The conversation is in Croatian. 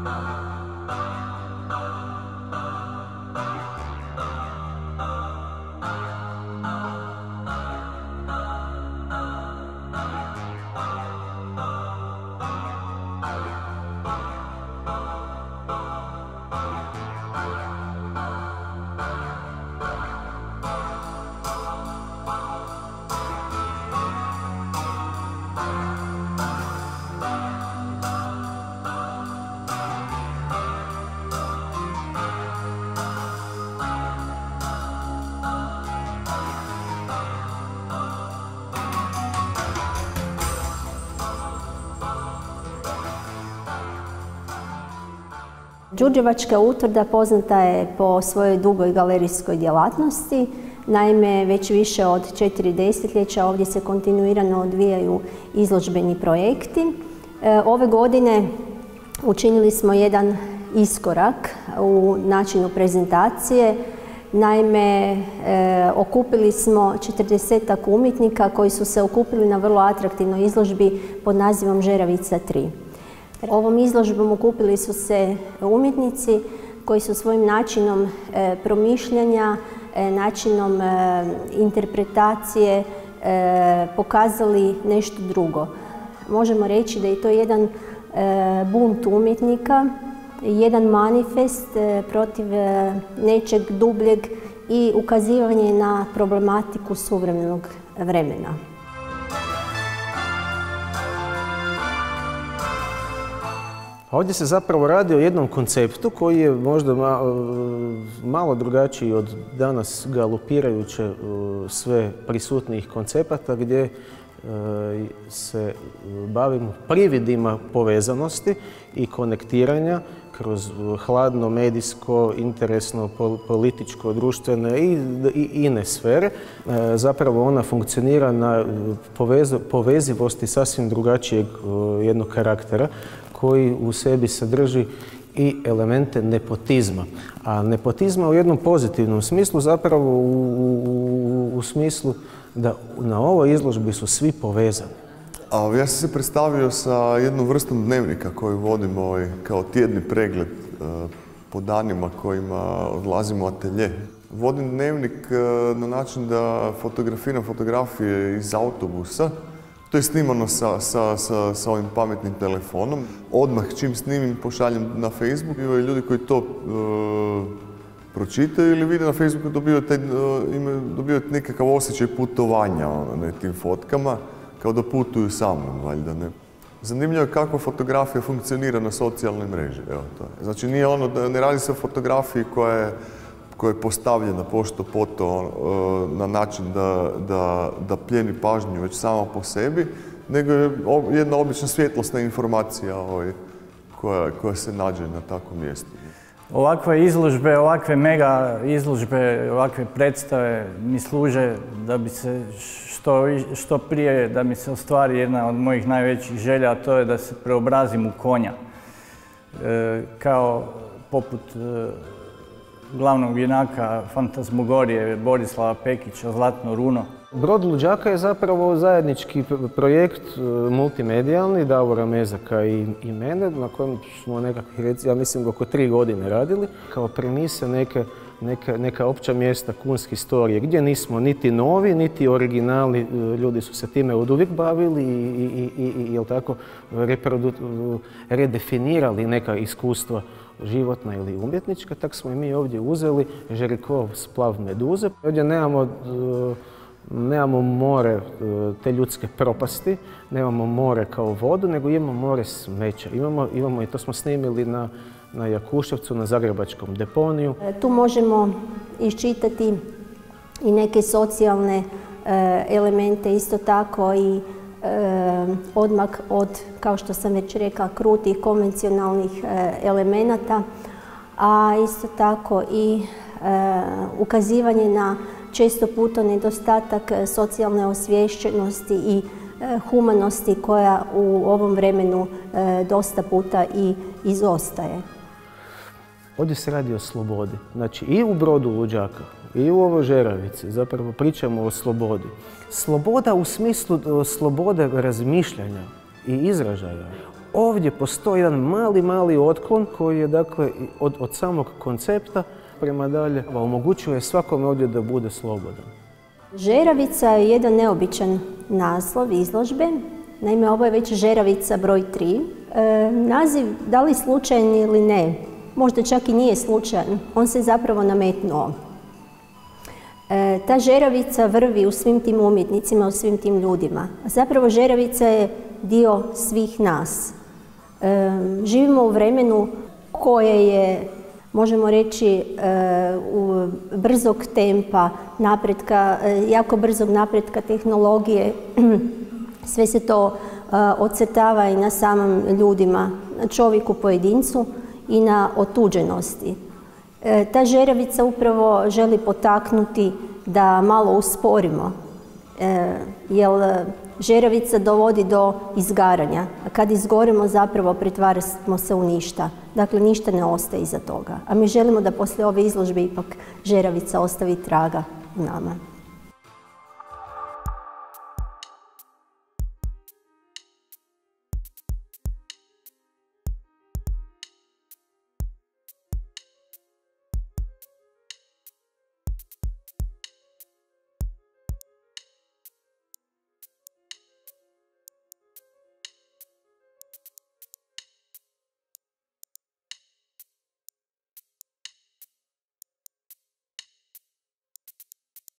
Đurđevačka utvrda poznata je po svojoj dugoj galerijskoj djelatnosti. Naime, već više od 4 desetljeća ovdje se kontinuirano odvijaju izložbeni projekti. Ove godine učinili smo jedan iskorak u načinu prezentacije. Naime, okupili smo 40-ak umjetnika koji su se okupili na vrlo atraktivnoj izložbi pod nazivom Žeravica 3. Ovom izložbom okupili su se umjetnici koji su svojim načinom promišljanja, načinom interpretacije pokazali nešto drugo. Možemo reći da je to jedan bunt umjetnika, jedan manifest protiv nečeg dubljeg i ukazivanje na problematiku suvremenog vremena. Ovdje se zapravo radi o jednom konceptu koji je možda malo drugačiji od danas galopirajuće sve prisutnijih koncepata gdje se bavimo prividima povezanosti i konektiranja kroz hladno, medijsko, interesno, političko, društvene i ine sfere. Zapravo ona funkcionira na povezivosti sasvim drugačijeg jednog karaktera koji u sebi sadrži i elemente nepotizma. A nepotizma u jednom pozitivnom smislu, zapravo u smislu da na ovoj izložbi su svi povezani. Ja sam se predstavio sa jednom vrstom dnevnika koju vodim kao tjedni pregled po danima kojima odlazimo u atelje. Vodim dnevnik na način da fotografiram fotografije iz autobusa. To je snimano sa ovim pametnim telefonom. Odmah čim snimim pošaljem na Facebook i ljudi koji to pročitaju ili vide na Facebooku dobivaju nekakav osjećaj putovanja na tim fotkama, kao da putuju sa mnom, valjda ne. Zanimljivo je kako fotografija funkcionira na socijalnoj mreži. Evo to je. Znači ne radi se o fotografiji koja je postavljena pošto poto na način da plijeni pažnju već sama po sebi, nego je jedna obična svjetlosna informacija koja se nađe na takvom mjestu. Ovakve izložbe, ovakve mega izložbe, ovakve predstave mi služe da bi se što prije, da mi se ostvari jedna od mojih najvećih želja, a to je da se preobrazim u konja. Kao poput glavnog junaka fantazmogorije Borislava Pekića, Zlatno runo. Brod luđaka je zapravo zajednički projekt multimedijalni, Davora Mezaka i mene, na kojem smo nekakvih, ja mislim, oko 3 godine radili. Kao premise neka opća mjesta kunske historije, gdje nismo niti novi, niti originalni, ljudi su se time oduvijek bavili i jel tako, redefinirali neka iskustva životna ili umjetnička, tako smo i mi ovdje uzeli Žerikov splav meduze. Ovdje nemamo more te ljudske propasti, nemamo more kao vodu, nego imamo more smeća. Imamo i to smo snimili na Jakuševcu, na zagrebačkom deponiju. Tu možemo iščitati i neke socijalne elemente, isto tako i odmak od, kao što sam već rekla, krutih konvencionalnih elemenata, a isto tako i ukazivanje na često puta nedostatak socijalne osviješćenosti i humanosti koja u ovom vremenu dosta puta i izostaje. Ovdje se radi o slobodi. Znači i u Brodu luđaka i u ovoj Žeravici zapravo pričamo o slobodi. Sloboda u smislu slobode razmišljanja i izražaja. ovdje postoji jedan mali otklon koji je dakle od samog koncepta prema dalje omogućuje svakome ovdje da bude slobodan. Žeravica je jedan neobičan naslov izložbe. Naime, ovo je već Žeravica broj 3. Naziv, da li slučajan ili ne, možda čak i nije slučajan, on se zapravo nametnuo. Ta žeravica vrvi u svim tim umjetnicima, u svim tim ljudima. Zapravo žeravica je dio svih nas. Živimo u vremenu koje je, možemo reći, brzog tempa, napretka, jako brzog napretka tehnologije. Sve se to ocrtava i na samim ljudima, na čovjeku pojedincu i na otuđenosti. Ta žeravica upravo želi potaknuti da malo usporimo, jer žeravica dovodi do izgaranja, a kad izgorimo zapravo pretvaramo se u ništa. Dakle, ništa ne ostaje iza toga. A mi želimo da poslije ove izložbe ipak žeravica ostavi traga u nama.